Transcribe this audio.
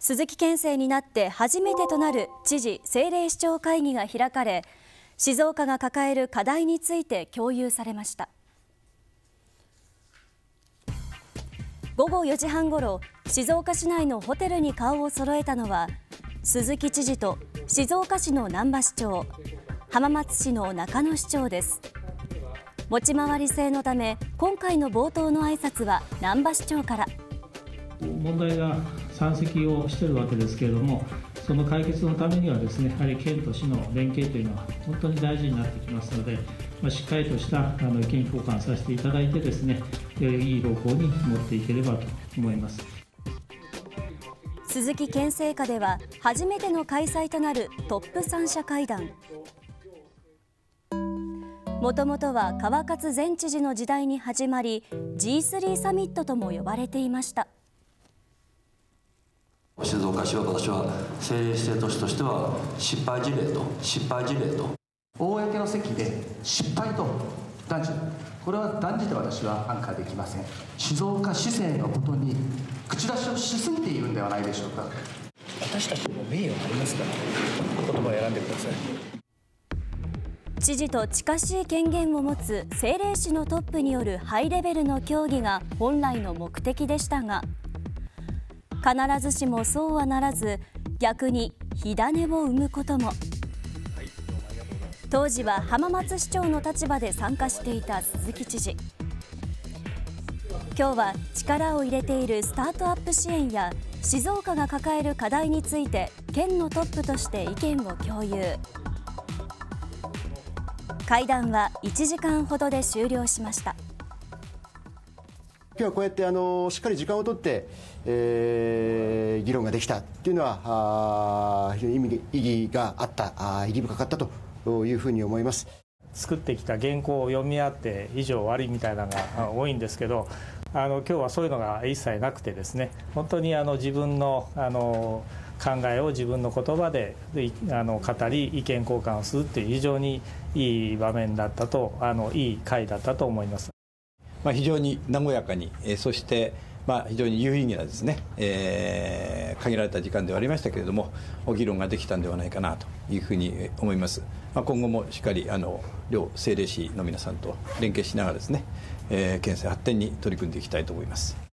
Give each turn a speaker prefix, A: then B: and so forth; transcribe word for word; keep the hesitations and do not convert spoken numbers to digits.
A: 鈴木県政になって初めてとなる知事政令市長会議が開かれ、静岡が抱える課題について共有されました。ごごよじはんごろ、静岡市内のホテルに顔を揃えたのは鈴木知事と静岡市の難波市長、浜松市の中野市長です。持ち回り制のため、今回の冒頭の挨拶は難波市長から。
B: 問題が山積をしているわけですけれども、その解決のためにはですね、やはり県と市の連携というのは本当に大事になってきますので、まあ、しっかりとしたあの意見交換させていただいてですね、いい方向に持っていければと思います。
A: 鈴木県政下では初めての開催となるトップさん者会談。もともとは川勝前知事の時代に始まり ジースリー サミットとも呼ばれていました。
C: 静岡市は私は政令指定都市としては失敗事例と失敗事例と
D: 公の席で失敗と断じる、これは断じて私は安価できません。静岡市政のことに口出しをしすぎているんではないでしょうか。
E: 私たちも名誉がありますから、言葉を選んでください。
A: 知事と近しい権限を持つ政令市のトップによるハイレベルの協議が本来の目的でしたが、必ずしもそうはならず、逆に火種を生むことも。当時は浜松市長の立場で参加していた鈴木知事。今日は力を入れているスタートアップ支援や静岡が抱える課題について県のトップとして意見を共有。会談はいちじかんほどで終了しました。
F: 今日はこうやってあのしっかり時間をとって、えー、議論ができたというのは非常に意味意義があったあ意義深かったというふうに思います。
G: 作ってきた原稿を読み合って以上終わりみたいなのが多いんですけど、あの今日はそういうのが一切なくてですね、本当にあの自分のあの考えを自分の言葉であの語り意見交換をするという非常にいい場面だったと、あのいい会だったと思います。
H: まあ、非常に和やかに、えー、そして、まあ、非常に有意義なですね、えー、限られた時間ではありましたけれども、議論ができたんではないかなというふうに思います。まあ、今後もしっかりあの両政令市の皆さんと連携しながらですね、えー、県政発展に取り組んでいきたいと思います。